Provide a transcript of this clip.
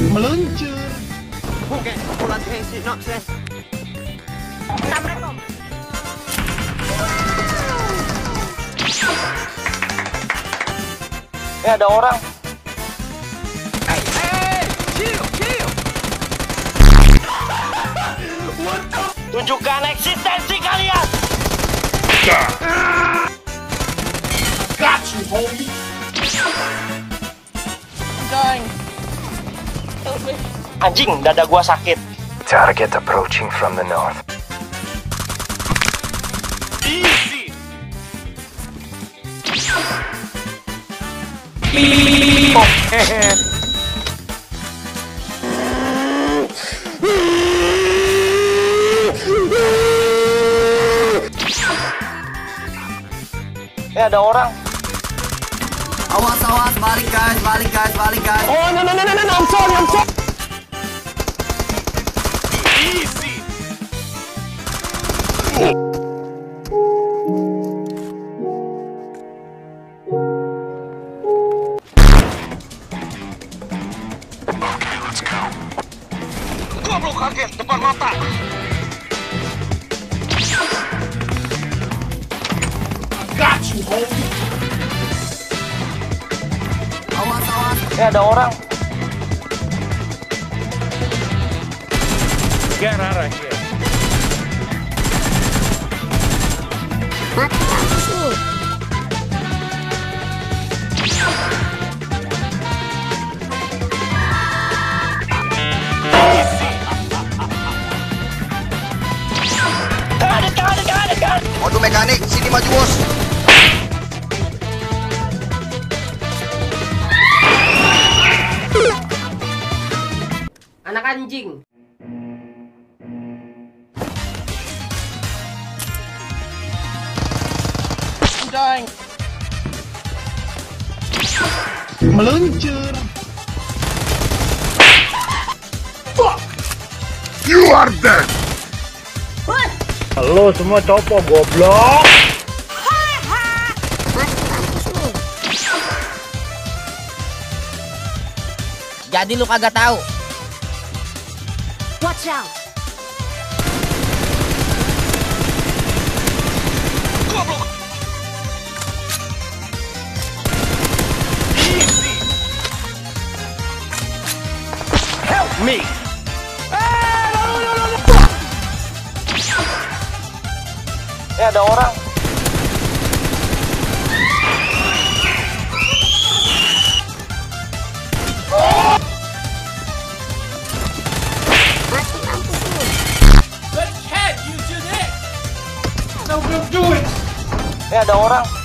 Meluncur. Oke, pulang ke sinopsis. Assalamualaikum. Ada orang. Chill. Tunjukkan eksistensi kalian. Got you, homie. Anjing, dada gua sakit. Target approaching from the north. Easy. Ada orang. Awas, balik guys. Oh, no, I'm sorry. Easy. Gua belum kaget depan mata. Got you, homie. Awas. Ada orang. Get out of here. Tahan. Waduh mekanik, sini maju bos. Anak anjing. Meluncur. You are dead. Halo semua copo goblok. Jadi lu kagak tahu. Watch out! Help me. Ada orang. Ada orang.